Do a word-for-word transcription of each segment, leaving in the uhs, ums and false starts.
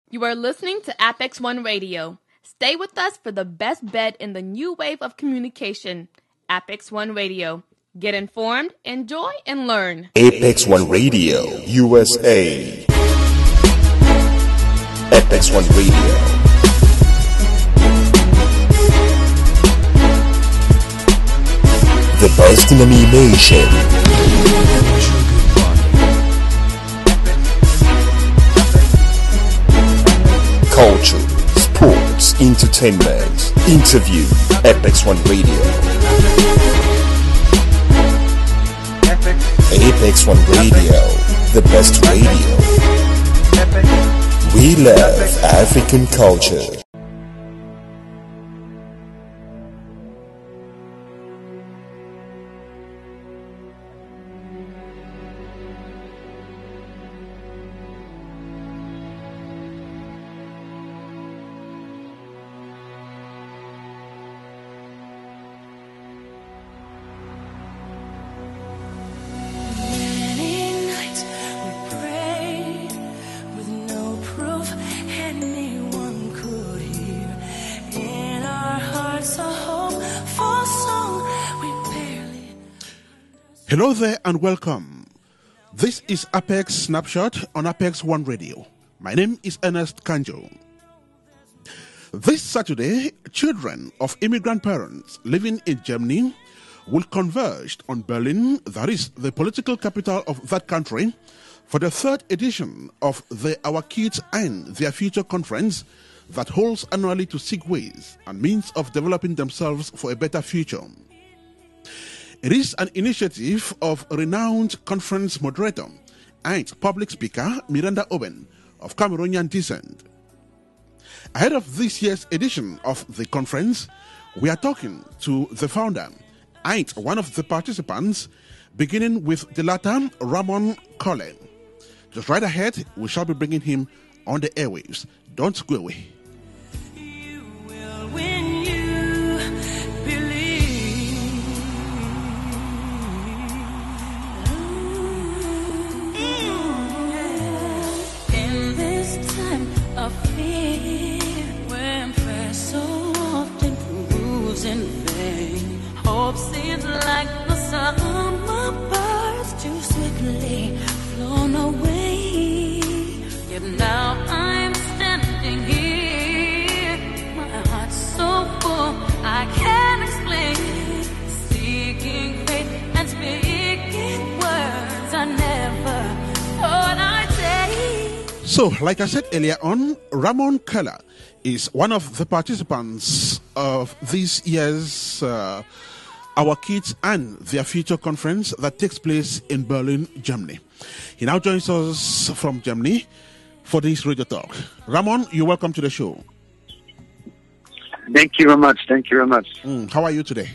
You are listening to Apex one Radio. Stay with us for the best bet in the new wave of communication. Apex one Radio. Get informed, enjoy, and learn. Apex one Radio, U S A. Apex one Radio. The best in animation. Culture, sports, entertainment, interview, Apex one Radio. Apex one Radio, the best radio. We love African culture. Hello there and welcome. This is Apex Snapshot on Apex one Radio. My name is Ernest Kanjo. This Saturday, children of immigrant parents living in Germany will converge on Berlin, that is the political capital of that country, for the third edition of the Our Kids and Their Future conference that holds annually to seek ways and means of developing themselves for a better future. It is an initiative of renowned conference moderator and public speaker Miranda OBEN of Cameroonian descent. Ahead of this year's edition of the conference, we are talking to the founder and one of the participants, beginning with the latter, Ramon Kohler. Just right ahead, we shall be bringing him on the airwaves. Don't go away. Hope seems like the summer birds too swiftly flown away. Yet now I'm standing here, my heart's so full I can't explain. Seeking faith and speaking words I never thought I'd say. So, like I said earlier on, Ramon Kohler is one of the participants of this year's uh, Our Kids and Their Future conference that takes place in Berlin, Germany. He now joins us from Germany for this radio talk. Ramon, you're welcome to the show. Thank you very much. Thank you very much. Mm, how are you today?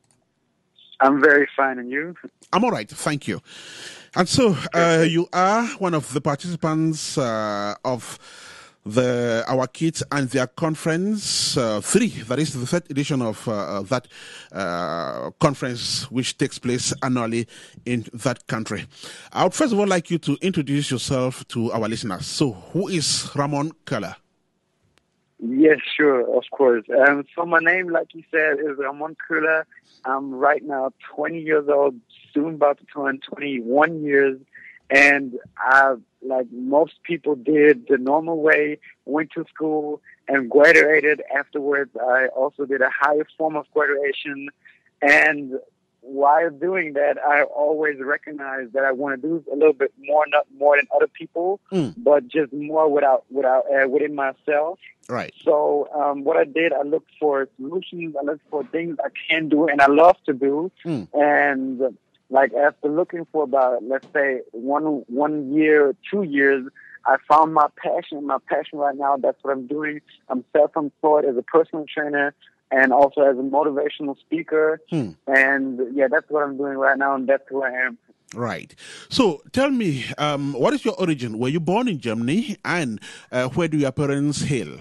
I'm very fine, and you? I'm all right, thank you. And so, uh, you are one of the participants uh, of the Our Kids and Their Conference uh, three, that is the third edition of uh, that uh, conference, which takes place annually in that country. I would first of all like you to introduce yourself to our listeners. So, who is Ramon Kohler? Yes, sure, of course. Um, so my name, like you said, is Ramon Kohler. I'm right now twenty years old, soon about to turn twenty-one years. And I, like most people did the normal way, went to school and graduated. Afterwards, I also did a higher form of graduation. And while doing that, I always recognized that I want to do a little bit more, not more than other people, mm. but just more without, without, uh, within myself. Right. So um, what I did, I looked for solutions. I looked for things I can do and I love to do. Mm. And like after looking for about, let's say, one one year, two years, I found my passion. My passion right now, that's what I'm doing. I'm self-employed as a personal trainer and also as a motivational speaker. Hmm. And yeah, that's what I'm doing right now, and that's who I am. Right. So tell me, um, what is your origin? Were you born in Germany, and uh, where do your parents hail?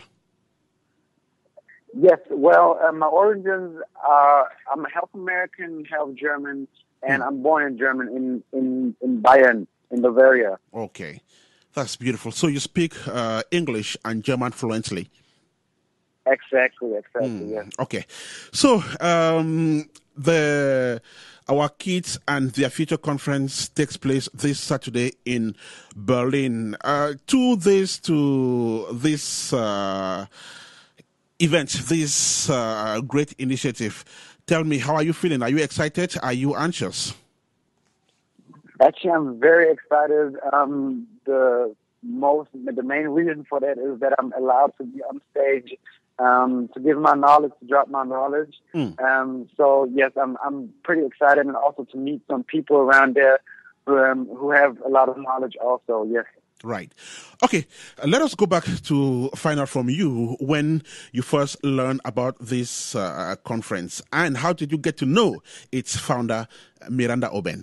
Yes, well, uh, my origins are, I'm half American, half German. And I'm born in Germany, in, in, in Bayern, in Bavaria. Okay. That's beautiful. So you speak uh, English and German fluently. Exactly, exactly, Mm, yes. okay. So um, the our Kids and Their Future conference takes place this Saturday in Berlin. Uh, two days to this uh, event, this uh, great initiative. Tell me, how are you feeling? Are you excited? Are you anxious? Actually, I'm very excited. Um, the most, the main reason for that is that I'm allowed to be on stage, um, to give my knowledge, to drop my knowledge. Mm. Um, so yes, I'm I'm pretty excited, and also to meet some people around there who um, who have a lot of knowledge. Also, yes. Right. Okay. Uh, let us go back to find out from you when you first learned about this uh, conference, and how did you get to know its founder, Miranda OBEN?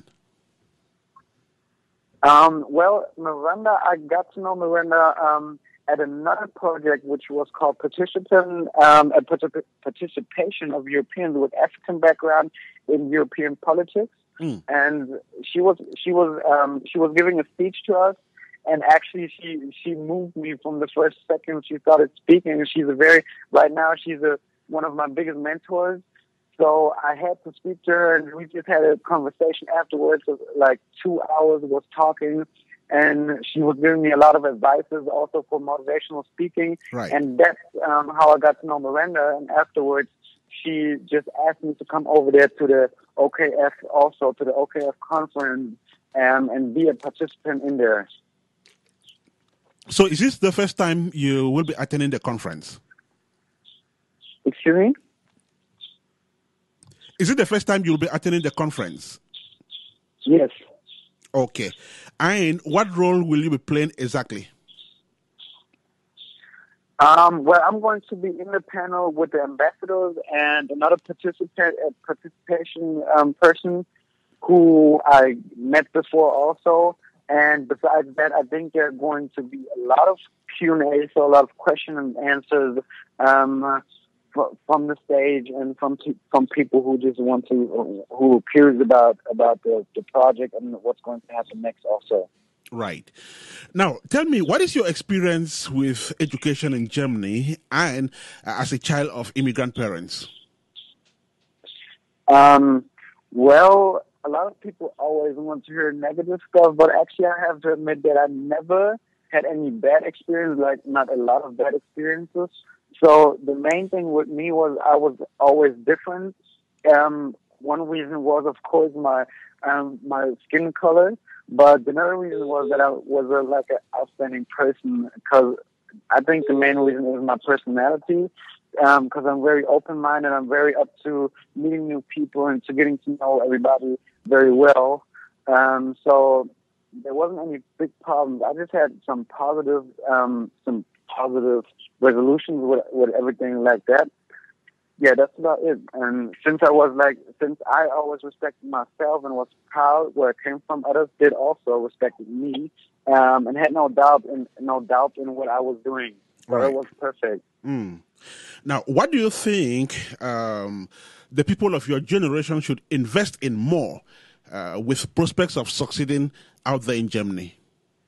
Um, well, Miranda, I got to know Miranda um, at another project which was called Participant, um, a particip- Participation of Europeans with African background in European politics. Mm. And she was she was um, she was giving a speech to us, and actually she she moved me from the first second she started speaking. And she's a very right now she's a one of my biggest mentors. So I had to speak to her, and we just had a conversation afterwards. Of like two hours was talking, and she was giving me a lot of advices also for motivational speaking. Right. And that's um, how I got to know Miranda. And afterwards, she just asked me to come over there to the O K F, also to the O K F conference, um, and be a participant in there. So is this the first time you will be attending the conference? Excuse me? Is it the first time you'll be attending the conference? Yes. Okay. And what role will you be playing exactly? Um, well, I'm going to be in the panel with the ambassadors and another participant, uh, participation um, person who I met before also. And besides that, I think there are going to be a lot of Q and A, so a lot of question and answers um, from the stage and from from people who just want to, who are curious about about the, the project and what's going to happen next also. Right. Now, tell me, what is your experience with education in Germany and uh, as a child of immigrant parents? Um, well, a lot of people always want to hear negative stuff, but actually I have to admit that I never had any bad experience, like not a lot of bad experiences. So the main thing with me was I was always different. Um, one reason was, of course, my um, my skin color, but the other reason was that I was a, like an outstanding person, because I think the main reason is my personality, because um, I'm very open-minded. I'm very up to meeting new people and to getting to know everybody very well. Um, so there wasn't any big problems. I just had some positive, um, some positive resolutions with, with everything like that. Yeah, that's about it. And since I was like, since I always respected myself and was proud where I came from, others did also respected me, um, and had no doubt in no doubt in what I was doing. So Right. it was perfect. Mm. Now, what do you think um, the people of your generation should invest in more uh, with prospects of succeeding out there in Germany?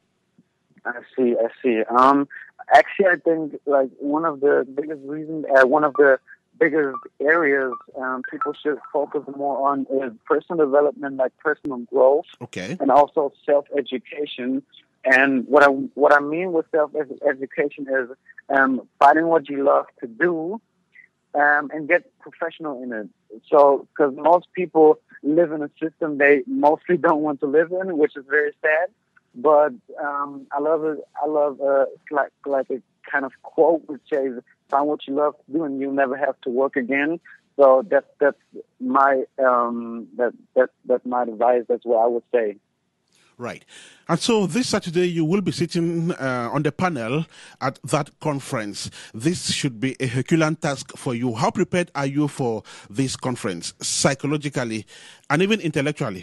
I see, I see. Um, actually, I think like one of the biggest reasons, uh, one of the biggest areas um, people should focus more on is personal development, like personal growth, Okay. and also self-education. And what I what I mean with self-education is um, finding what you love to do, um, and get professional in it. So, because most people live in a system they mostly don't want to live in, which is very sad. But um, I love it. I love uh, it's like like a kind of quote which says, "Find what you love to do, and you'll never have to work again." So that's that's my um, that that that's my advice. That's what I would say. Right. And so this Saturday you will be sitting uh, on the panel at that conference. This should be a Herculean task for you. How prepared are you for this conference, psychologically and even intellectually?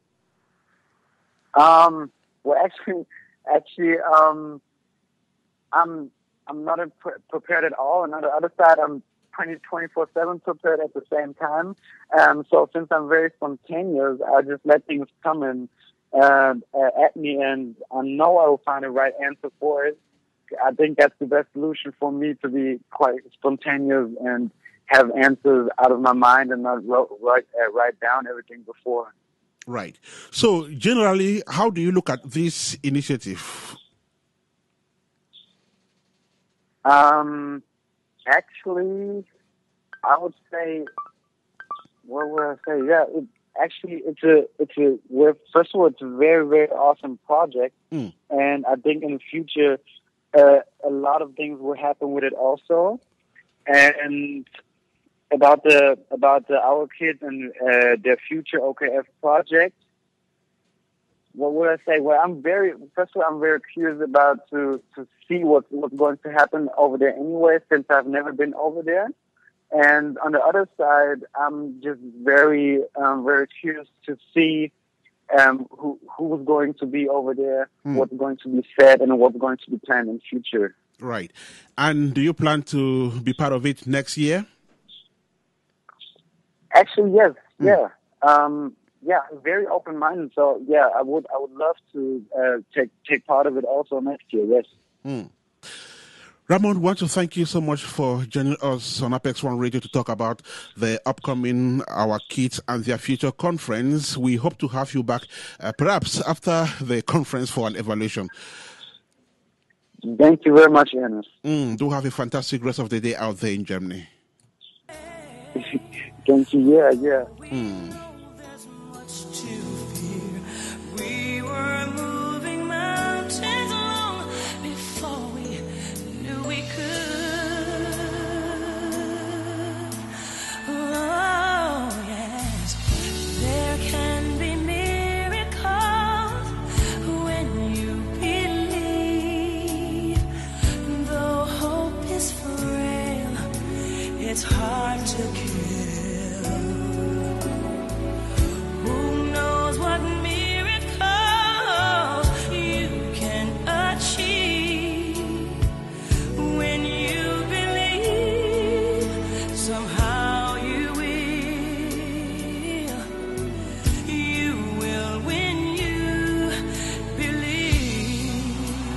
Um, well, actually, actually, um, I'm I'm not pre- prepared at all. And on the other side, I'm twenty-four seven prepared at the same time. Um, so since I'm very spontaneous, I just let things come in. uh, uh, at me, and I know I will find the right answer for it. I think that's the best solution for me, to be quite spontaneous and have answers out of my mind and not wrote, write, uh, write down everything before. Right. So generally, how do you look at this initiative? Um, actually, I would say, what would I say? Yeah, it, actually, it's a, it's a, well, first of all, it's a very, very awesome project. Mm. And I think in the future, uh, a lot of things will happen with it also. And about the, about the our kids and uh, their future O K F project, what would I say? Well, I'm very, first of all, I'm very curious about to, to see what, what's going to happen over there anyway, since I've never been over there. And on the other side, I'm just very, um, very curious to see um, who who's going to be over there, Hmm. what's going to be said, and what's going to be planned in the future. Right. And do you plan to be part of it next year? Actually, yes, yeah, um, yeah. I'm very open-minded, so yeah, I would, I would love to uh, take take part of it also next year. Yes. Hmm. Ramon, we want to thank you so much for joining us on Apex One Radio to talk about the upcoming Our Kids and Their Future conference. We hope to have you back, uh, perhaps after the conference, for an evaluation. Thank you very much, Ernest. Mm, do have a fantastic rest of the day out there in Germany. Thank you. Yeah, yeah. Mm. We were moving mountains long before we knew we could. Oh, yes. There can be miracles when you believe. Though hope is frail, it's hard to kill. Who knows what miracles you can achieve when you believe? Somehow you will. You will when you believe.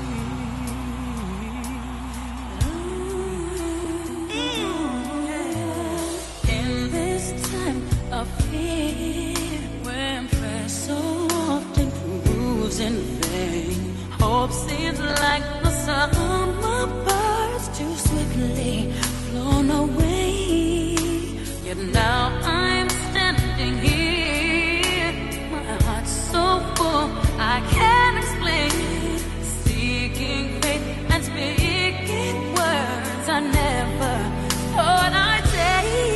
In this time of fear, when prayer so often proves in vain, hope seems like the summer birds too swiftly flown away. Yet now I'm standing here, my heart's so full I can't explain, seeking faith and speaking words I never thought I'd say.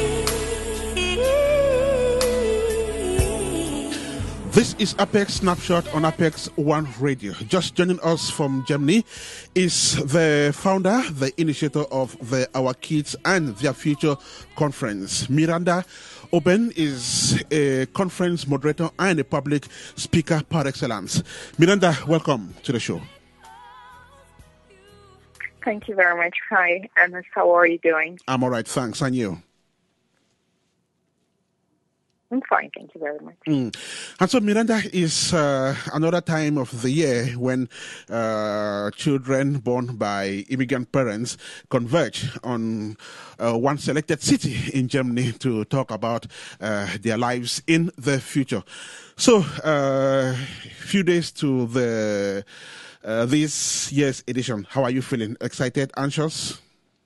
This is Apex Snapshot on Apex One Radio. Just joining us from Germany is the founder, the initiator of the Our Kids and Their Future conference. Miranda OBEN is a conference moderator and a public speaker par excellence. Miranda, welcome to the show. Thank you very much. Hi, Ernest. How are you doing? I'm all right, thanks. And you? I'm fine. Thank you very much. Mm. And so Miranda is uh, another time of the year when uh, children born by immigrant parents converge on uh, one selected city in Germany to talk about uh, their lives in the future. So, a uh, few days to the uh, this year's edition. How are you feeling? Excited? Anxious?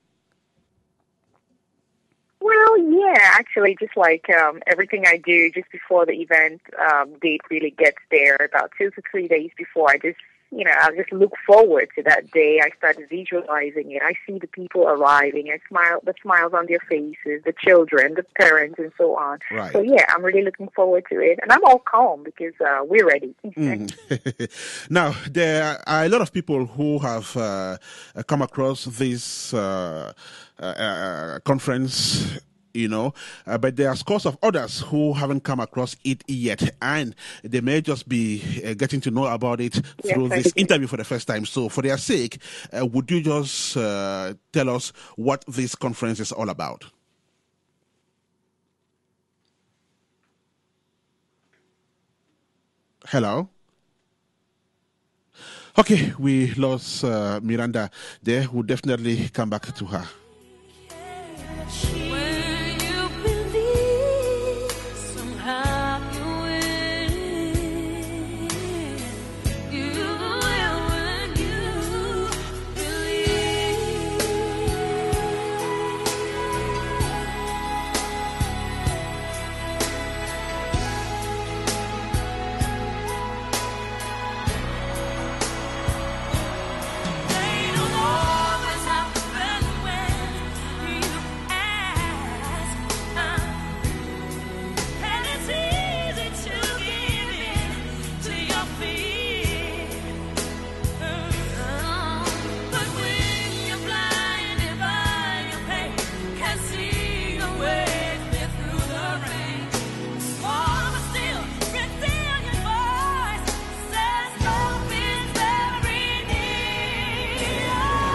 Well, yeah, actually, just like um, everything I do just before the event um, date really gets there, about two to three days before, I just, you know, I just look forward to that day. I start visualizing it. I see the people arriving. I smile, the smiles on their faces, the children, the parents, and so on. Right. So, yeah, I'm really looking forward to it. And I'm all calm because uh, we're ready. Mm. Now, there are a lot of people who have uh, come across this uh, uh, uh, conference, you know, uh, but there are scores of others who haven't come across it yet, and they may just be uh, getting to know about it through Yes, this interview for the first time. So, for their sake, uh, would you just uh, tell us what this conference is all about? Hello? Okay, we lost uh, Miranda there. We'll definitely come back to her. When you believe somehow you win, you will when you believe. They don't always happen when you ask, uh, and it's easy to give in to your fear. Uh, but when you're blinded by your pain, can't see your way clear through the rain. Small but still resilient voice says hope is very near.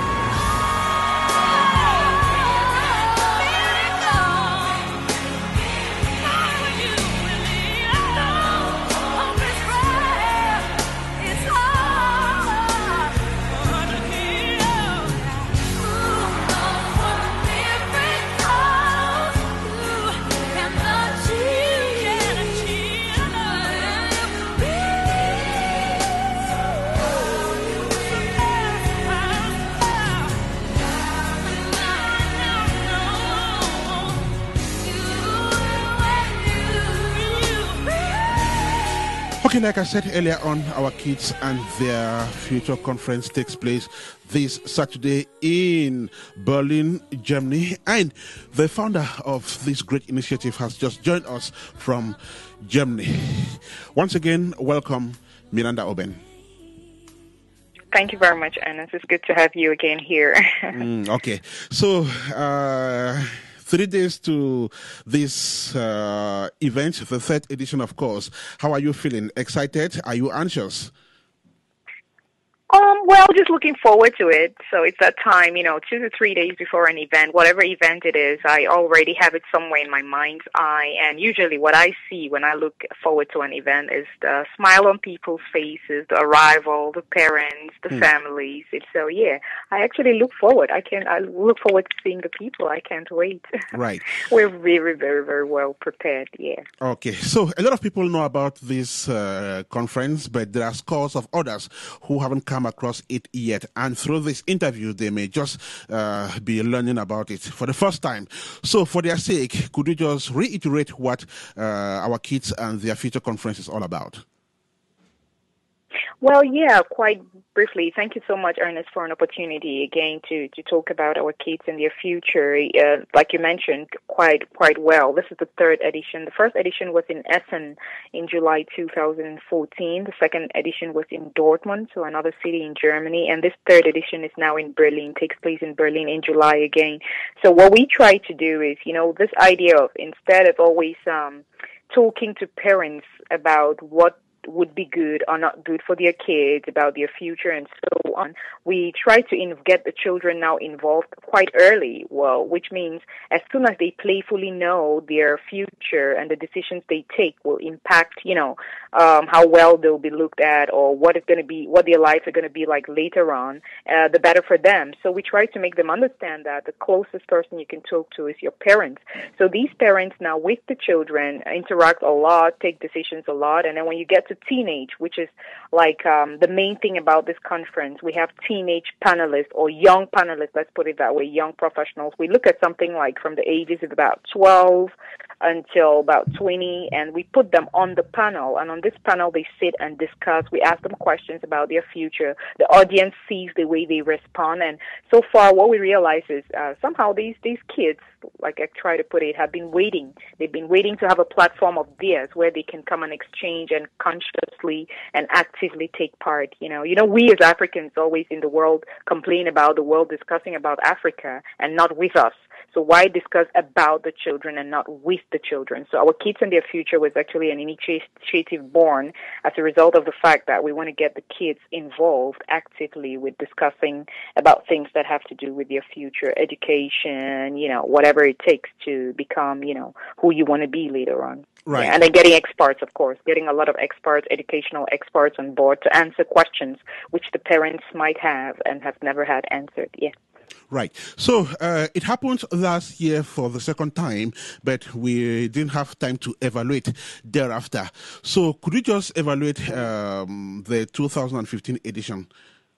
Okay, like I said earlier on, our kids and their future conference takes place this Saturday in Berlin, Germany. And the founder of this great initiative has just joined us from Germany. Once again, welcome, Miranda OBEN. Thank you very much, Ernest. It's good to have you again here. Mm, okay, so uh, three days to this uh, event, the third edition, of course. How are you feeling? Excited? Are you anxious? Um, well, just looking forward to it. So it's that time, you know, two to three days before an event, whatever event it is, I already have it somewhere in my mind's eye. And usually what I see when I look forward to an event is the smile on people's faces, the arrival, the parents, the Hmm. families. It's, so, yeah, I actually look forward. I can, I look forward to seeing the people. I can't wait. Right. We're very, very, very well prepared, yeah. Okay, so a lot of people know about this uh, conference, but there are scores of others who haven't come across it yet. And through this interview, they may just uh, be learning about it for the first time. So for their sake, could you just reiterate what uh, our kids and their future conference is all about? Well, yeah, quite briefly. Thank you so much, Ernest, for an opportunity again to, to talk about our kids and their future. Uh, like you mentioned, quite quite well. This is the third edition. The first edition was in Essen in July two thousand fourteen. The second edition was in Dortmund, so another city in Germany. And this third edition is now in Berlin, takes place in Berlin in July again. So what we try to do is, you know, this idea of instead of always um, talking to parents about what would be good or not good for their kids, about their future and so on. We try to in- get the children now involved quite early, well, which means as soon as they playfully know their future and the decisions they take will impact, you know, um, how well they'll be looked at or what is going to be, what their lives are going to be like later on, uh, the better for them. So we try to make them understand that the closest person you can talk to is your parents. So these parents now with the children interact a lot, take decisions a lot, and then when you get to teenage, which is like um, the main thing about this conference, we have teenage panelists or young panelists, let's put it that way, young professionals. We look at something like from the ages of about twelve until about twenty, and we put them on the panel. And on this panel, they sit and discuss. We ask them questions about their future. The audience sees the way they respond. And so far, what we realize is uh, somehow these, these kids, like I try to put it, have been waiting. They've been waiting to have a platform of theirs where they can come and exchange and consciously and actively take part. You know, you know, we as Africans always in the world complain about the world discussing about Africa and not with us. So why discuss about the children and not with the children. So our Kids and Their Future was actually an initiative born as a result of the fact that we want to get the kids involved actively with discussing about things that have to do with their future, education, you know, whatever it takes to become, you know, who you want to be later on. Right. Yeah, and then getting experts, of course, getting a lot of experts, educational experts on board to answer questions which the parents might have and have never had answered. Yeah. Right. So uh, it happened last year for the second time, but we didn't have time to evaluate thereafter. So could you just evaluate um, the two thousand fifteen edition?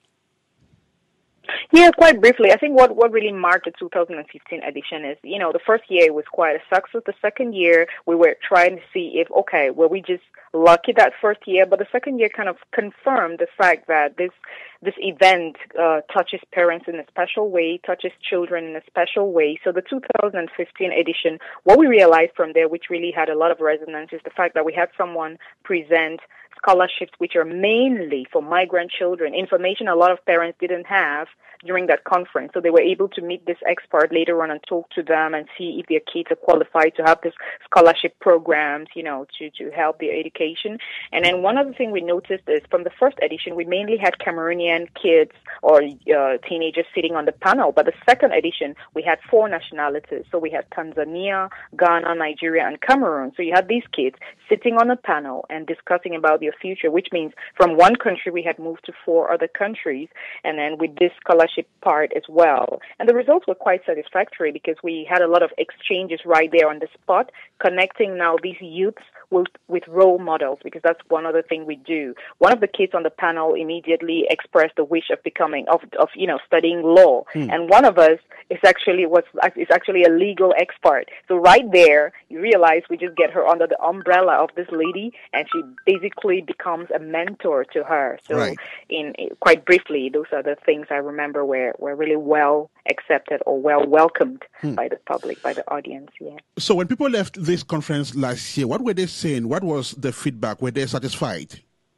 Yeah, quite briefly. I think what, what really marked the two thousand fifteen edition is, you know, the first year was quite a success. The second year, we were trying to see if, okay, were we just lucky that first year? But the second year kind of confirmed the fact that this this event uh, touches parents in a special way, touches children in a special way. So the two thousand fifteen edition, what we realized from there, which really had a lot of resonance, is the fact that we had someone present scholarships which are mainly for migrant children, information a lot of parents didn't have during that conference. So they were able to meet this expert later on and talk to them and see if their kids are qualified to have this scholarship programs, you know, to, to help their education. And then one other thing we noticed is from the first edition, we mainly had Cameroonian kids or uh, teenagers sitting on the panel. But the second edition, we had four nationalities. So we had Tanzania, Ghana, Nigeria, and Cameroon. So you had these kids sitting on a panel and discussing about their future, which means from one country we had moved to four other countries, and then with this scholarship part as well. And the results were quite satisfactory because we had a lot of exchanges right there on the spot, connecting now these youths with, with role models, because that's one other thing we do. One of the kids on the panel immediately expressed the wish of becoming, of, of you know, studying law. Hmm. And one of us is actually, was, is actually a legal expert. So right there, you realize we just get her under the umbrella of this lady, and she basically becomes a mentor to her. So right. in, in quite briefly, those are the things I remember were, were really well accepted or well welcomed hmm. by the public, by the audience. Yeah. So when people left this conference last year, what were they saying? What was the feedback? Were they satisfied?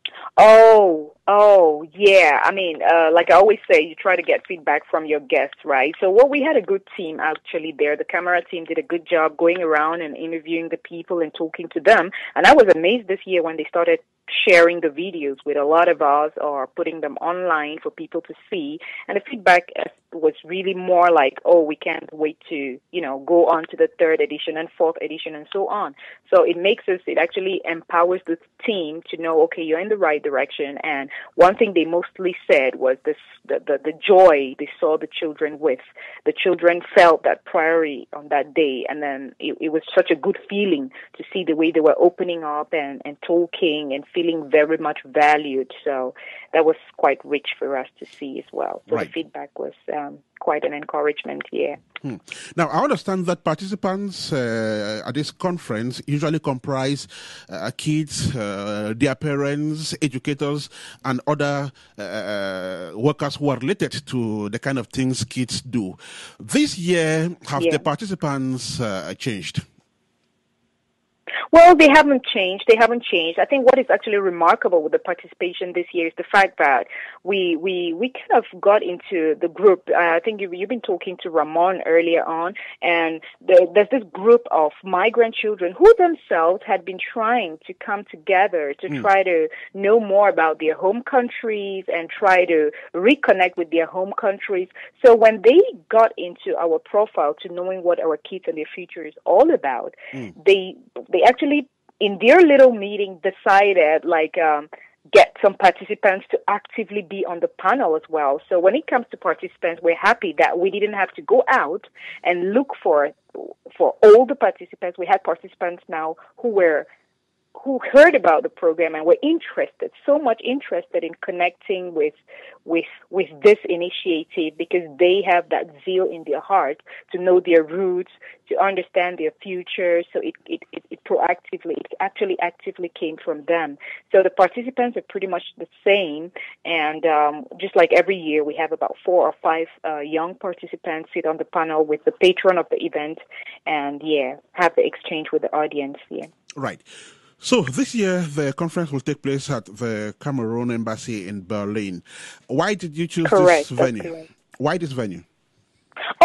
Oh, oh, yeah. I mean, uh, like I always say, you try to get feedback from your guests, right? So, well, we had a good team actually there. The camera team did a good job going around and interviewing the people and talking to them. And I was amazed this year when they started sharing the videos with a lot of us or putting them online for people to see. And the feedback was really more like, oh, we can't wait to, you know, go on to the third edition and fourth edition and so on. So it makes us, it actually empowers the team to know, okay, you're in the right direction. And one thing they mostly said was this, the, the, the joy they saw the children with. The children felt that priority on that day. And then it, it was such a good feeling to see the way they were opening up and, and talking and feeling very much valued. So that was quite rich for us to see as well. So right. The feedback was um, quite an encouragement, yeah. Hmm. Now, I understand that participants uh, at this conference usually comprise uh, kids, uh, their parents, educators, and other uh, workers who are related to the kind of things kids do. This year, have yeah. the participants uh, changed? Well, they haven't changed. They haven't changed. I think what is actually remarkable with the participation this year is the fact that we we we kind of got into the group. Uh, I think you, you've been talking to Ramon earlier on, and the, there's this group of migrant children who themselves had been trying to come together to mm. try to know more about their home countries and try to reconnect with their home countries. So when they got into our profile to knowing what our Kids and Their Future is all about, mm. they they actually in their little meeting decided like um get some participants to actively be on the panel as well. So when it comes to participants, we're happy that we didn't have to go out and look for for all the participants. We had participants now who were who heard about the program and were interested, so much interested in connecting with with with this initiative because they have that zeal in their heart to know their roots, to understand their future. So it, it, it, it proactively, it actually actively came from them. So the participants are pretty much the same. And um, just like every year, we have about four or five uh, young participants sit on the panel with the patron of the event and, yeah, have the exchange with the audience. Yeah. Right. So this year, the conference will take place at the Cameroon Embassy in Berlin. Why did you choose correct, this venue? Why this venue? Oh,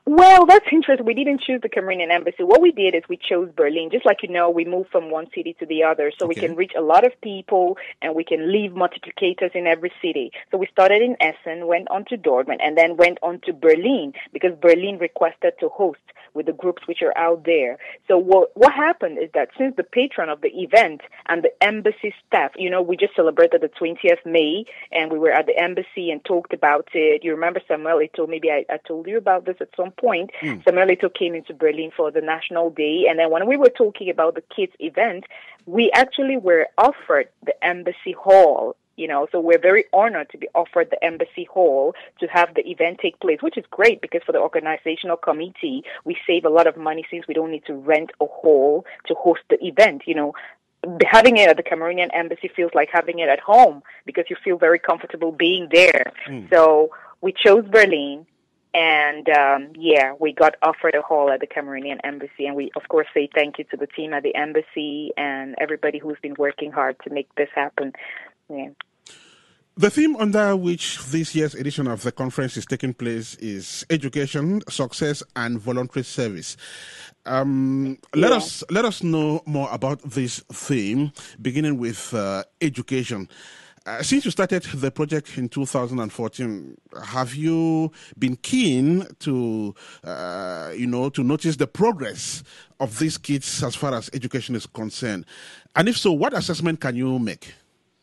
Well, that's interesting. We didn't choose the Cameroonian embassy. What we did is we chose Berlin. Just like you know, we moved from one city to the other, so we Okay. can reach a lot of people and we can leave multiplicators in every city. So we started in Essen, went on to Dortmund, and then went on to Berlin because Berlin requested to host with the groups which are out there. So what what happened is that since the patron of the event and the embassy staff, you know, we just celebrated the twentieth of May, and we were at the embassy and talked about it. You remember Samuel Eto'o, maybe I, I told you about this at some point. Mm. Samuel Eto'o came into Berlin for the National Day, and then when we were talking about the kids' event, we actually were offered the embassy hall. You know, so we're very honored to be offered the embassy hall to have the event take place, which is great because for the organizational committee, we save a lot of money since we don't need to rent a hall to host the event. You know, having it at the Cameroonian embassy feels like having it at home because you feel very comfortable being there. Mm. So we chose Berlin. And, um, yeah, we got offered a hall at the Cameroonian embassy. And we, of course, say thank you to the team at the embassy and everybody who's been working hard to make this happen. Yeah. The theme under which this year's edition of the conference is taking place is education, success, and voluntary service. Um, let yeah. us let us know more about this theme, beginning with uh, education. Uh, since you started the project in two thousand fourteen, have you been keen to, uh, you know, to notice the progress of these kids as far as education is concerned? And if so, what assessment can you make?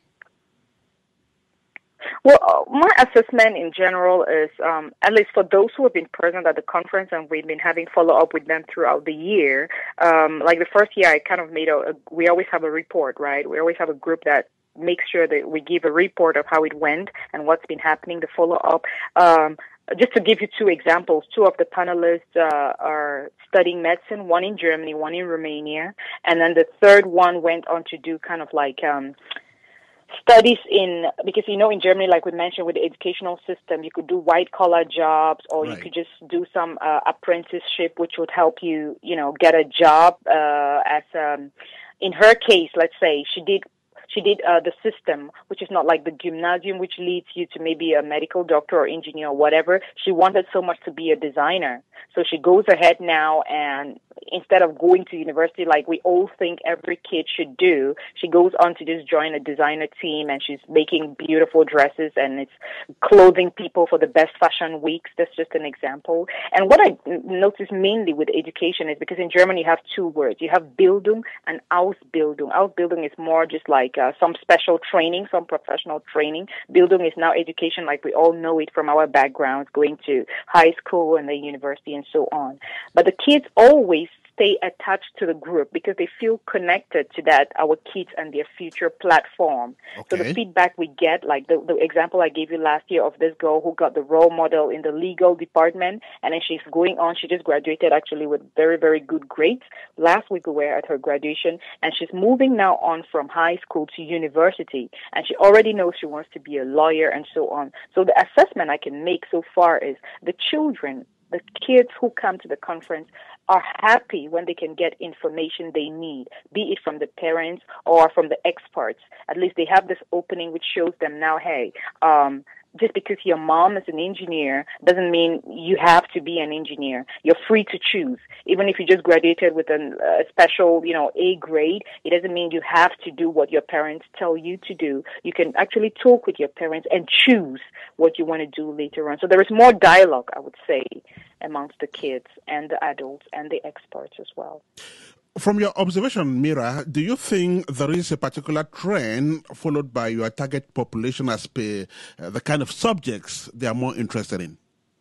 Well, my assessment in general is, um, at least for those who have been present at the conference and we've been having follow-up with them throughout the year, um, like the first year I kind of made a, a, we always have a report, right? We always have a group that makes sure that we give a report of how it went and what's been happening, the follow-up. Um, just to give you two examples, two of the panelists uh, are studying medicine, one in Germany, one in Romania, and then the third one went on to do kind of like um studies in, because, you know, in Germany, like we mentioned with the educational system, you could do white-collar jobs or right. you could just do some uh, apprenticeship, which would help you, you know, get a job uh, as, um, in her case, let's say, she did She did uh, the system, which is not like the gymnasium, which leads you to maybe a medical doctor or engineer or whatever. She wanted so much to be a designer. So she goes ahead now and instead of going to university like we all think every kid should do, she goes on to just join a designer team and she's making beautiful dresses and it's clothing people for the best fashion weeks. That's just an example. And what I notice mainly with education is because in Germany you have two words. You have Bildung and Ausbildung. Ausbildung is more just like Uh, some special training, some professional training. Bildung is now education like we all know it from our backgrounds, going to high school and the university and so on. But the kids always stay attached to the group because they feel connected to that, our kids and their future platform. Okay. So the feedback we get, like the, the example I gave you last year of this girl who got the role model in the legal department, and then she's going on, she just graduated actually with very, very good grades. Last week we were at her graduation, and she's moving now on from high school to university, and she already knows she wants to be a lawyer and so on. So the assessment I can make so far is the children, the kids who come to the conference are happy when they can get information they need, be it from the parents or from the experts. At least they have this opening which shows them now, hey, um, just because your mom is an engineer doesn't mean you have to be an engineer. You're free to choose. Even if you just graduated with a uh, special, you know, A grade, it doesn't mean you have to do what your parents tell you to do. You can actually talk with your parents and choose what you want to do later on. So there is more dialogue, I would say, amongst the kids and the adults and the experts as well. From your observation, Mira, do you think there is a particular trend followed by your target population as per uh, the kind of subjects they are more interested in?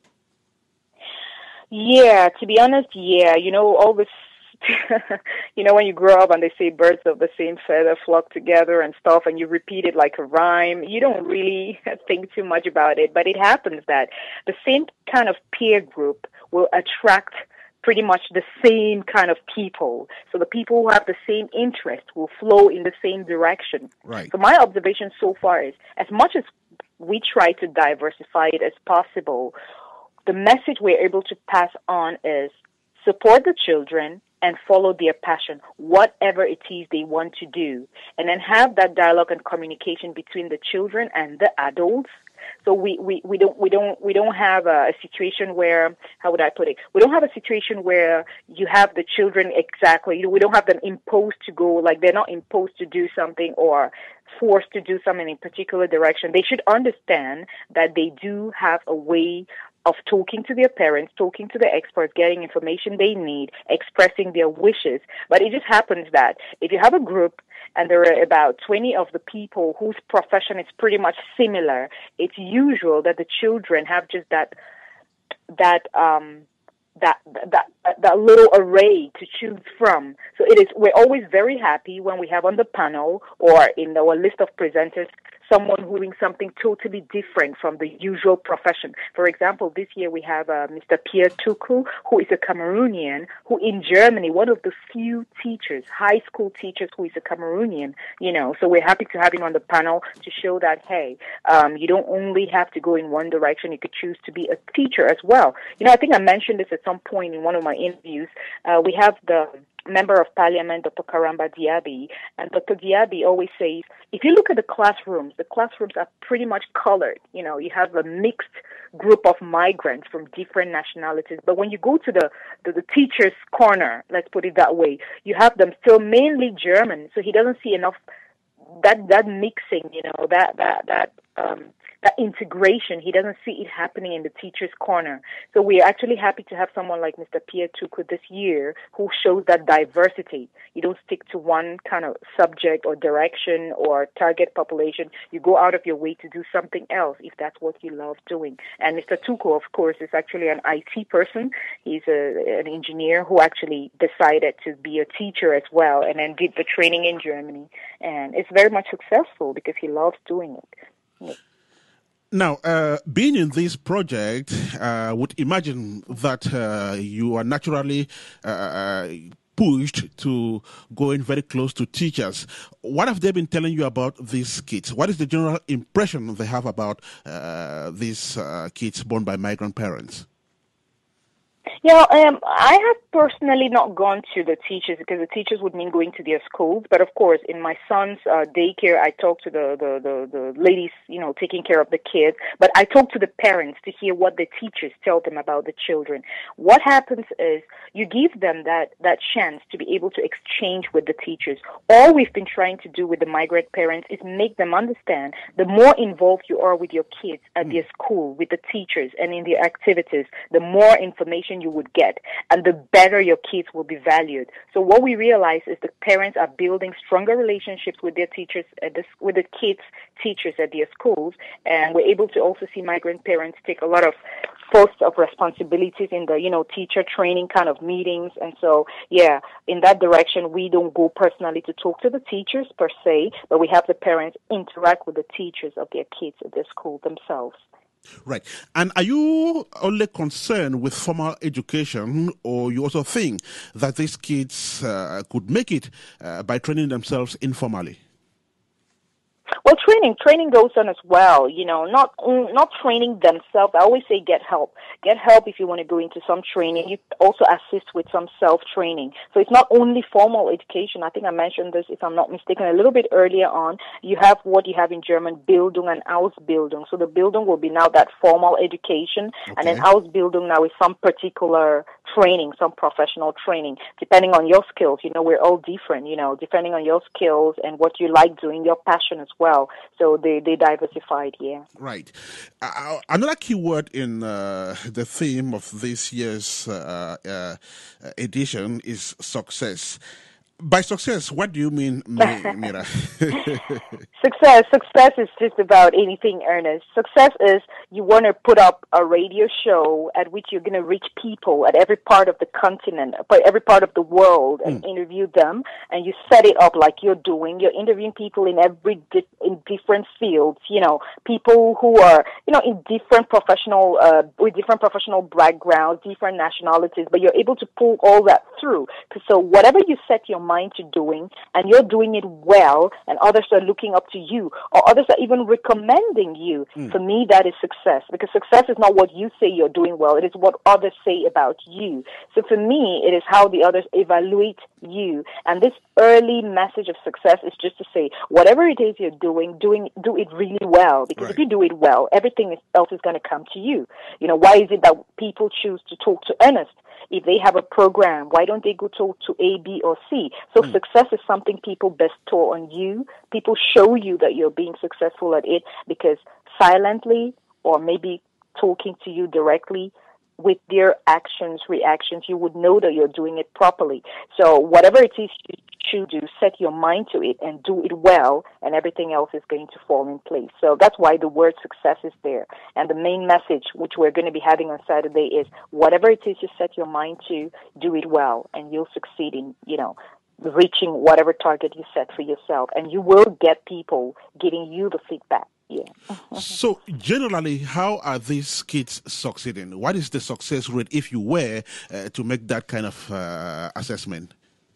Yeah, to be honest, yeah. You know, all this, you know, when you grow up and they say birds of the same feather flock together and stuff, and you repeat it like a rhyme, you don't really think too much about it. But it happens that the same kind of peer group will attract pretty much the same kind of people. So the people who have the same interest will flow in the same direction. Right. So my observation so far is, as much as we try to diversify it as possible, the message we're able to pass on is support the children and follow their passion, whatever it is they want to do. And then have that dialogue and communication between the children and the adults So we, we, we don't we don't we don't have a, a situation where, how would I put it? We don't have a situation where you have the children exactly. You know, we don't have them imposed to go, like they're not imposed to do something or forced to do something in a particular direction. They should understand that they do have a way of talking to their parents, talking to the experts, getting information they need, expressing their wishes. But it just happens that if you have a group and there are about twenty of the people whose profession is pretty much similar, it's usual that the children have just that, that, um, that, that, that little array to choose from. So it is, we're always very happy when we have on the panel or in our list of presenters someone who doing something totally different from the usual profession. For example, this year we have uh, Mister Pierre Tuku, who is a Cameroonian, who in Germany, one of the few teachers, high school teachers who is a Cameroonian, you know, so we're happy to have him on the panel to show that, hey, um, you don't only have to go in one direction, you could choose to be a teacher as well. You know, I think I mentioned this at some point in one of my interviews. Uh, we have the Member of Parliament, Doctor Karamba Diaby, and Doctor Diaby always says, if you look at the classrooms, the classrooms are pretty much colored. You know, you have a mixed group of migrants from different nationalities. But when you go to the, the, the teacher's corner, let's put it that way, you have them still mainly German. So he doesn't see enough that that mixing, you know, that that that um, that integration. He doesn't see it happening in the teacher's corner. So we're actually happy to have someone like Mister Pierre Tuku this year who shows that diversity. You don't stick to one kind of subject or direction or target population. You go out of your way to do something else if that's what you love doing. And Mister Tuku, of course, is actually an I T person. He's a, an engineer who actually decided to be a teacher as well and then did the training in Germany. And it's very much successful because he loves doing it. Now, uh, being in this project, I uh, would imagine that uh, you are naturally uh, pushed to going very close to teachers. What have they been telling you about these kids? What is the general impression they have about uh, these uh, kids born by migrant parents? Yeah, um, I have personally not gone to the teachers because the teachers would mean going to their schools. But of course, in my son's uh, daycare, I talk to the, the, the, the ladies, you know, taking care of the kids. But I talk to the parents to hear what the teachers tell them about the children. What happens is you give them that, that chance to be able to exchange with the teachers. All we've been trying to do with the migrant parents is make them understand the more involved you are with your kids at their school, with the teachers and in their activities, the more information you would get and the better your kids will be valued. So what we realize is the parents are building stronger relationships with their teachers, at the, with the kids' teachers at their schools, and we're able to also see migrant parents take a lot of posts of responsibilities in the, you know, teacher training kind of meetings. And so, yeah, in that direction, we don't go personally to talk to the teachers per se, but we have the parents interact with the teachers of their kids at their school themselves. Right. And are you only concerned with formal education, or you also think that these kids uh, could make it uh, by training themselves informally? Well, training, training goes on as well, you know, not not training themselves. I always say get help. Get help if you want to go into some training. You also assist with some self-training. So it's not only formal education. I think I mentioned this, if I'm not mistaken, a little bit earlier on. You have what you have in German, Bildung and Ausbildung. So the Bildung will be now that formal education, okay. And then Ausbildung now is some particular training, some professional training, depending on your skills. You know, we're all different, you know, depending on your skills and what you like doing, your passion as well. So they, they diversified, yeah. Right. Uh, another key word in uh, the theme of this year's uh, uh, edition is success. By success, what do you mean, Mira? Success. Success is just about anything, Ernest. Success is you want to put up a radio show at which you're going to reach people at every part of the continent, every part of the world, and mm. interview them. And you set it up like you're doing. You're interviewing people in every di- in different fields. You know, people who are you know in different professional uh, with different professional backgrounds, different nationalities. But you're able to pull all that through. So whatever you set your mind to doing, and you're doing it well, and others are looking up to you, or others are even recommending you. Mm. For me, that is success. success, because success is not what you say you're doing well. It is what others say about you. So for me, it is how the others evaluate you. And this early message of success is just to say, whatever it is you're doing, doing do it really well. Because Right. if you do it well, everything else is going to come to you. You know, why is it that people choose to talk to Ernest? If they have a program, why don't they go talk to A, B, or C? So mm. success is something people bestow on you. People show you that you're being successful at it because silently or maybe talking to you directly, with their actions, reactions, you would know that you're doing it properly. So whatever it is you should do, set your mind to it and do it well, and everything else is going to fall in place. So that's why the word success is there. And the main message, which we're going to be having on Saturday, is whatever it is you set your mind to, do it well, and you'll succeed in, you know, reaching whatever target you set for yourself. And you will get people giving you the feedback. Yeah. So generally, how are these kids succeeding? What is the success rate if you were uh, to make that kind of uh, assessment?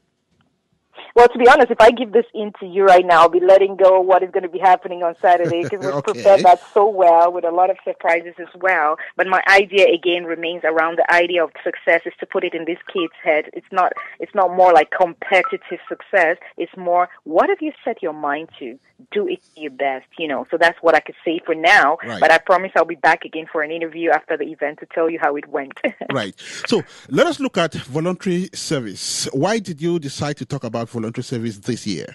Well, to be honest, if I give this in to you right now, I'll be letting go what is going to be happening on Saturday because we've okay. prepared that so well with a lot of surprises as well. But my idea, again, remains around the idea of success is to put it in this kid's head. It's not, it's not more like competitive success. It's more, what have you set your mind to? Do it to your best, you know. So that's what I could say for now. Right. But I promise I'll be back again for an interview after the event to tell you how it went. Right. So let us look at voluntary service. Why did you decide to talk about voluntary service this year?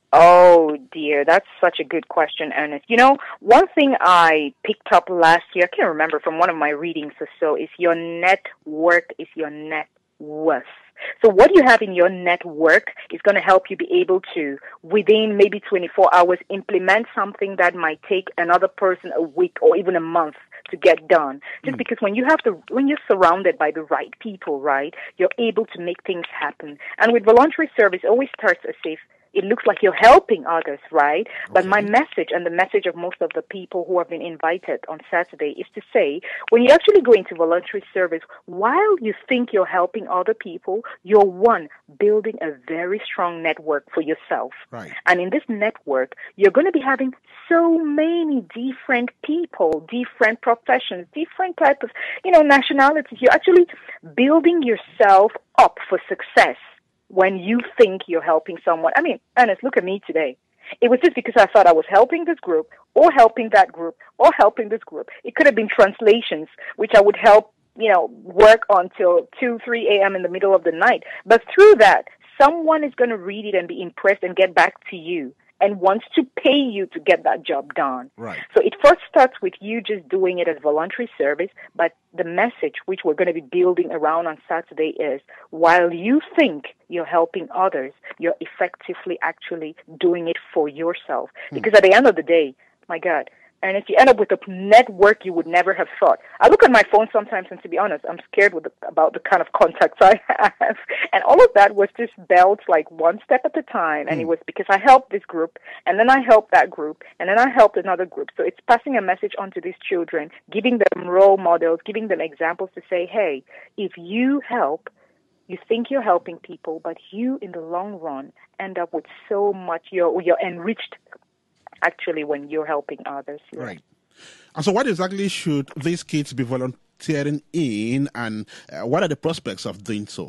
Oh, dear. That's such a good question, Ernest. You know, one thing I picked up last year, I can't remember from one of my readings or so, is your network is your net worth. So what you have in your network is going to help you be able to, within maybe twenty-four hours, implement something that might take another person a week or even a month to get done. Just mm. because when you have the, when you're surrounded by the right people, right, you're able to make things happen. And with voluntary service, it always starts as if it looks like you're helping others, right? Okay. But my message and the message of most of the people who have been invited on Saturday is to say, when you actually go into voluntary service, while you think you're helping other people, you're, one, building a very strong network for yourself. Right. And in this network, you're going to be having so many different people, different professions, different types of, you know, nationalities. You're actually building yourself up for success when you think you're helping someone. I mean, Ernest, look at me today. It was just because I thought I was helping this group or helping that group or helping this group. It could have been translations, which I would help, you know, work until two, three a.m. in the middle of the night. But through that, someone is going to read it and be impressed and get back to you and wants to pay you to get that job done. Right. So it first starts with you just doing it as voluntary service, but the message which we're going to be building around on Saturday is, while you think you're helping others, you're effectively actually doing it for yourself. Hmm. Because at the end of the day, my God, and if you end up with a network you would never have thought. I look at my phone sometimes, and to be honest, I'm scared with the, about the kind of contacts I have. And all of that was just built like one step at a time. And mm. it was because I helped this group, and then I helped that group, and then I helped another group. So it's passing a message on to these children, giving them role models, giving them examples to say, hey, if you help, you think you're helping people, but you, in the long run, end up with so much, you're, you're enriched actually when you're helping others. Yeah. Right. And so what exactly should these kids be volunteering in, and uh, what are the prospects of doing so?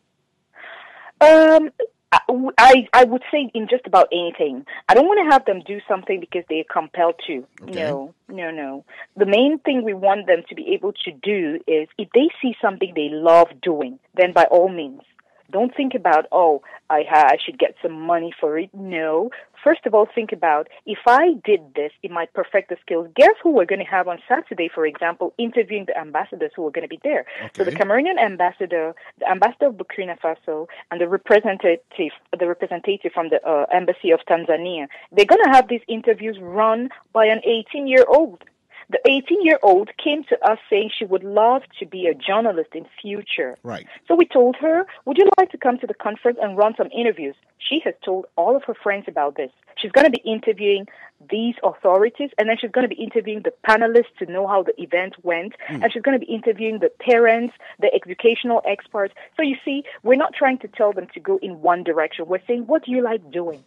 Um, I, I would say in just about anything. I don't want to have them do something because they're compelled to. Okay. No, no, no. The main thing we want them to be able to do is if they see something they love doing, then by all means, don't think about, oh, I, ha- I should get some money for it. No. First of all, think about, if I did this, it might perfect the skills. Guess who we're going to have on Saturday, for example, interviewing the ambassadors who are going to be there. Okay. So the Cameroonian ambassador, the ambassador of Burkina Faso, and the representative, the representative from the uh, embassy of Tanzania, they're going to have these interviews run by an eighteen-year-old. The eighteen-year-old came to us saying she would love to be a journalist in future. Right. So we told her, would you like to come to the conference and run some interviews? She has told all of her friends about this. She's going to be interviewing these authorities, and then she's going to be interviewing the panelists to know how the event went, mm. and she's going to be interviewing the parents, the educational experts. So you see, we're not trying to tell them to go in one direction. We're saying, what do you like doing?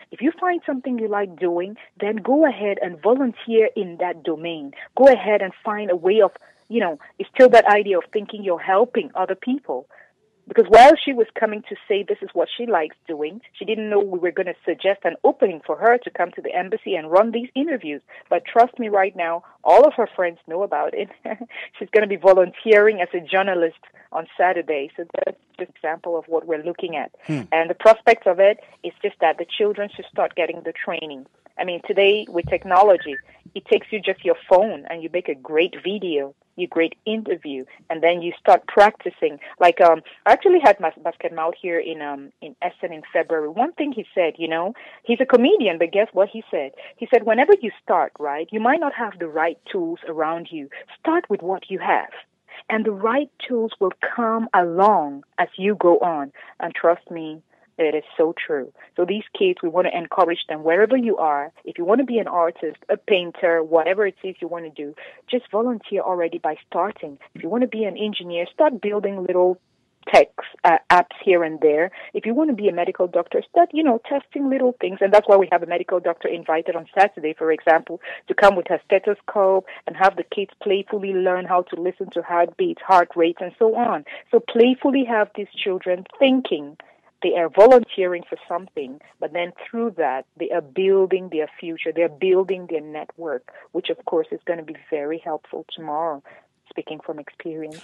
If you find something you like doing, then go ahead and volunteer in that domain. Go ahead and find a way of, you know, it's still that idea of thinking you're helping other people. Because while she was coming to say this is what she likes doing, she didn't know we were going to suggest an opening for her to come to the embassy and run these interviews. But trust me right now, all of her friends know about it. She's going to be volunteering as a journalist on Saturday. So that's just an example of what we're looking at. Hmm. And the prospects of it is just that the children should start getting the training. I mean, today with technology, it takes you just your phone and you make a great video, you great interview, and then you start practicing. Like, um, I actually had Mas- Basket Mal here in um in Essen in February. One thing he said, you know, he's a comedian, but guess what he said? He said, whenever you start, right, you might not have the right tools around you. Start with what you have. And the right tools will come along as you go on. And trust me, it is so true. So these kids, we want to encourage them wherever you are. If you want to be an artist, a painter, whatever it is you want to do, just volunteer already by starting. If you want to be an engineer, start building little tech uh, apps here and there. If you want to be a medical doctor, start, you know, testing little things. And that's why we have a medical doctor invited on Saturday, for example, to come with her stethoscope and have the kids playfully learn how to listen to heartbeats, heart rates, and so on. So playfully have these children thinking. They are volunteering for something, but then through that, they are building their future. They're building their network, which, of course, is going to be very helpful tomorrow, speaking from experience.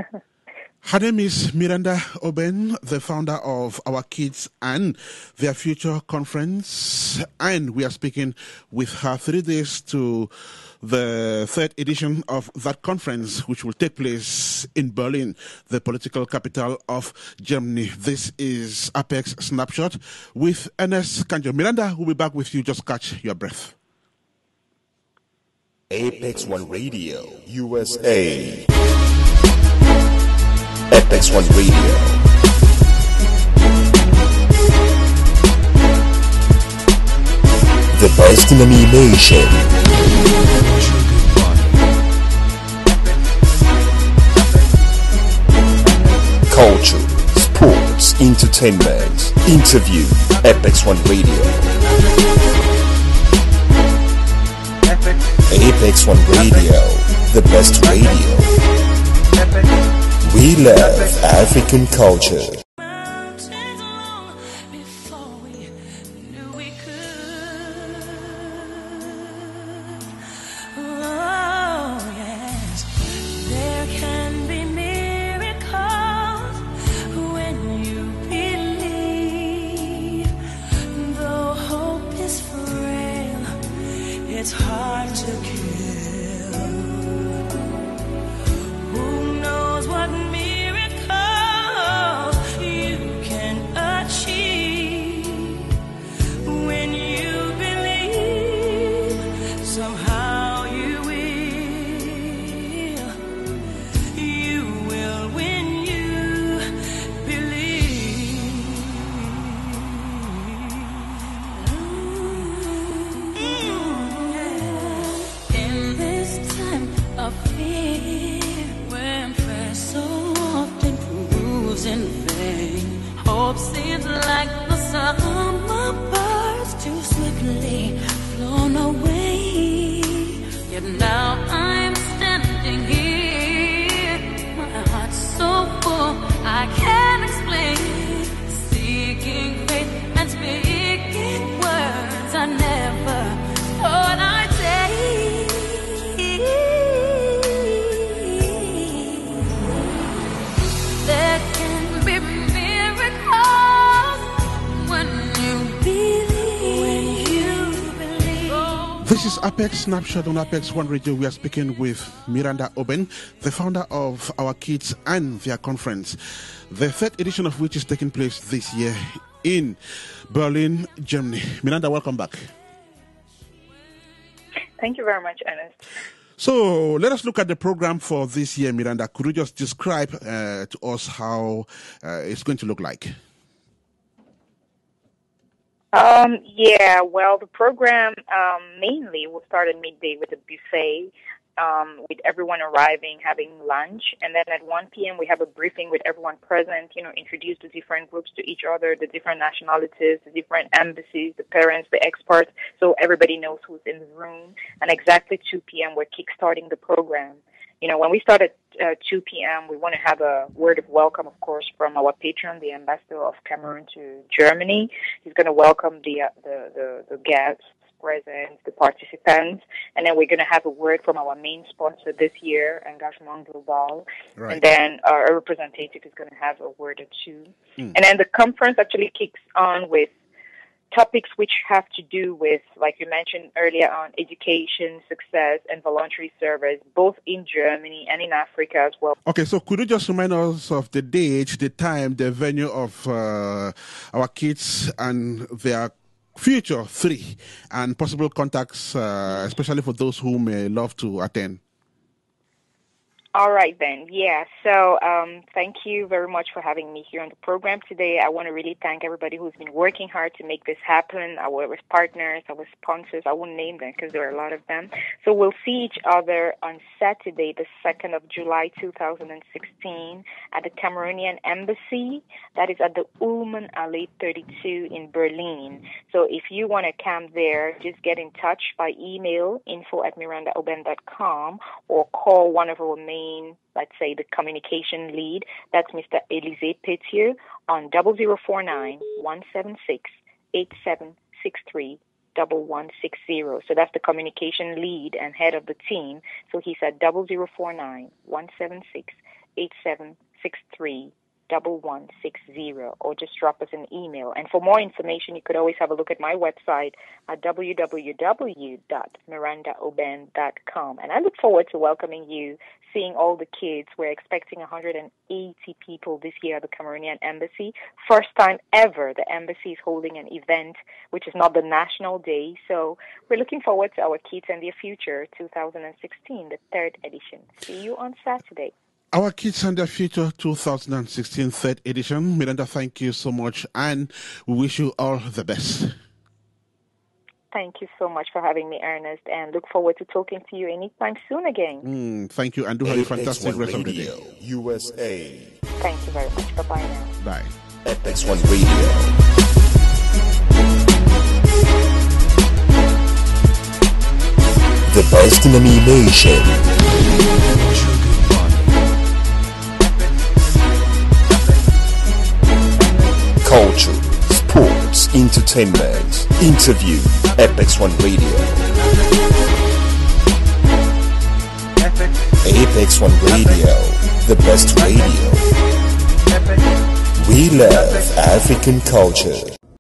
Her name is Miranda OBEN, the founder of Our Kids and Their Future Conference, and we are speaking with her three days to the third edition of that conference, which will take place in Berlin, the political capital of Germany. This is Apex Snapshot with Ernest Kanjo. Miranda, we'll be back with you. Just catch your breath. Apex one Radio, U S A. Apex one Radio. The best in animation. Culture, sports, entertainment. Interview. Apex one Radio. Apex one Radio. The best radio. We love African culture. It's hard to kill. Who knows what miracles you can achieve when you believe? Somehow you will. You will when you believe. Of fear, when prayer so often proves in vain. Hope seems like the summer birds too swiftly flown away. Yet now I'm standing here, my heart's so full I can't explain. Seeking faith and speaking words I never thought I'd say. This is Apex Snapshot on Apex one Radio. We are speaking with Miranda OBEN, the founder of Our Kids and Their Conference, the third edition of which is taking place this year in Berlin, Germany. Miranda, welcome back. Thank you very much, Ernest. So let us look at the program for this year, Miranda. Could you just describe uh, to us how uh, it's going to look like? Um, yeah, well, the program um, mainly will start at midday with a buffet. um, with everyone arriving, having lunch. And then at one p.m., we have a briefing with everyone present, you know, introduce the different groups to each other, the different nationalities, the different embassies, the parents, the experts, so everybody knows who's in the room. And exactly two p.m., we're kickstarting the program. You know, when we start at uh, two p.m., we want to have a word of welcome, of course, from our patron, the ambassador of Cameroon to Germany. He's going to welcome the, uh, the, the, the guests present, the participants, and then we're going to have a word from our main sponsor this year, Engagement Global, Right. and then our representative is going to have a word or two. Mm. And then the conference actually kicks on with topics which have to do with, like you mentioned earlier on, education, success, and voluntary service, both in Germany and in Africa as well. Okay, so could you just remind us of the date, the time, the venue of uh, our kids and their future three, and possible contacts, uh, especially for those who may love to attend? All right, then. Yeah. So um, thank you very much for having me here on the program today. I want to really thank everybody who's been working hard to make this happen, our partners, our sponsors. I won't name them because there are a lot of them. So we'll see each other on Saturday, the second of July, two thousand sixteen, at the Cameroonian Embassy. That is at the Ullman Allee thirty-two in Berlin. So if you want to come there, just get in touch by email, info at miranda oben dot com, or call one of our main, let's say, the communication lead. That's Mister Élisée Pétier on zero zero four nine, one seven six, eight seven six three, one one six zero. So that's the communication lead and head of the team. So he's at zero zero four nine, one seven six, eight seven six three, one one six zero, or just drop us an email. And for more information, you could always have a look at my website at w w w dot miranda oben dot com. And I look forward to welcoming you, seeing all the kids. We're expecting one hundred eighty people this year at the Cameroonian Embassy. First time ever the embassy is holding an event, which is not the national day. So we're looking forward to our kids and their future, two thousand sixteen, the third edition. See you on Saturday. Our Kids and Their Future twenty sixteen third edition. Miranda, thank you so much, and we wish you all the best. Thank you so much for having me, Ernest, and look forward to talking to you anytime soon again. Mm, thank you, and do have a fantastic rest of the Radio, day. U S A. Thank you very much. Bye-bye now. Bye. Apex one Radio. The best in animation. Culture, sports, entertainment, interview, Apex one Radio. Apex one Radio, the best radio. We love African culture.